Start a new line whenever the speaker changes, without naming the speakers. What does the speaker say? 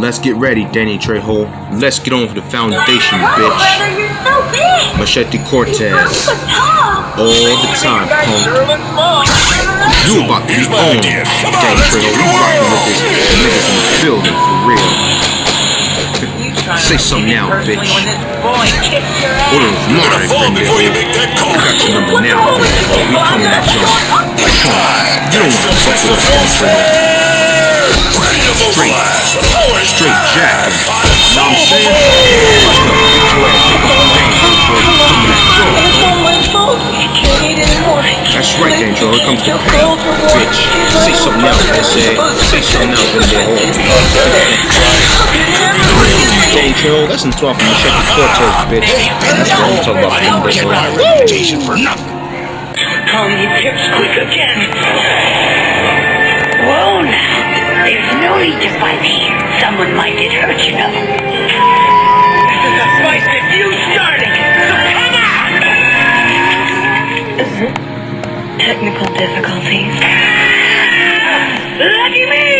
Let's get ready, Danny Trejo. Let's get on for the foundation, bitch. Machete Cortez. All the time, punk. You about to be on, Danny Trejo. We rocking with this niggas in the building, for real. Say something now, bitch. Order of mine, before you make that call. I got your number now, bitch. We coming at you. You don't want to fuck with us, Trejo. Straight jack. Know what I'm saying? That's right, Angel. Here comes the pain, bitch. Say something else, I said. Say something else in there. Angel, that's some talk from Machete Cortez, bitch. That's what I'm talking about.
Get my reputation for nothing.
Oh, you pipsqueak again. Whoa, now. There's no need to fight here. Someone might get hurt, you know. This is a fight that you started, so come on! Technical difficulties. Lucky me!